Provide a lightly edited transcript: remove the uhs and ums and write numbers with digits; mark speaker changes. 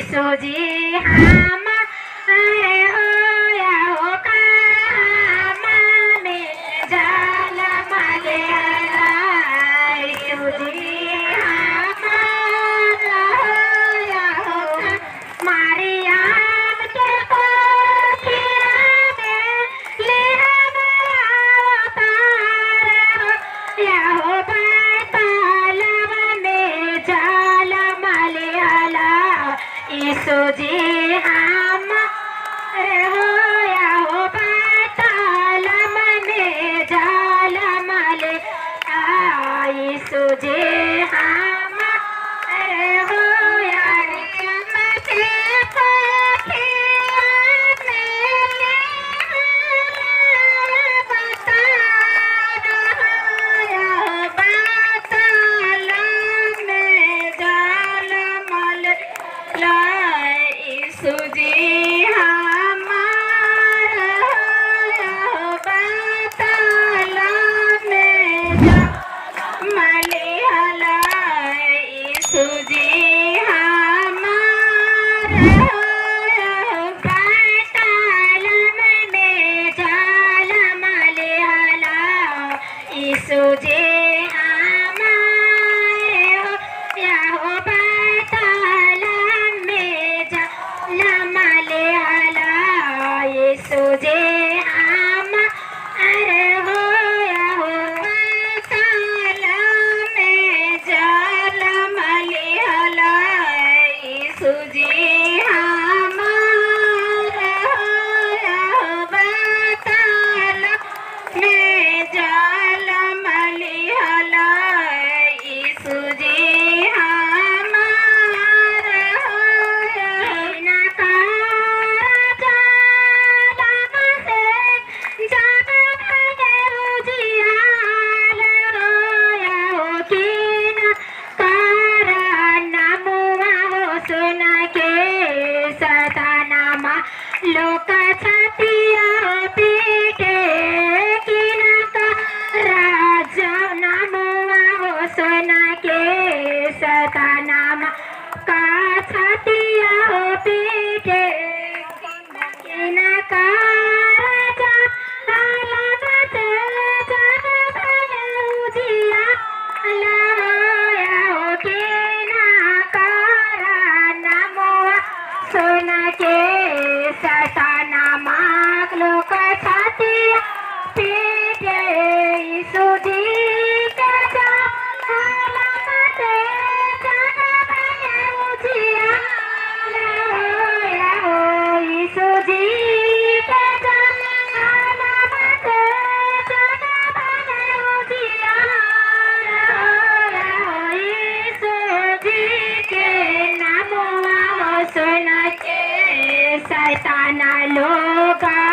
Speaker 1: यीशु जी हमारे होया हो काम में जाल मलियाला। यीशु जी हमारा होया हो मारियाम के कोठिया में लिया अवतार या हो बैतलहम में जाल मलियाला। यीशु जी हमारे होया हो बैतलहम में जाल मलियाला। यीशु जी हमारे होया शैताना लोग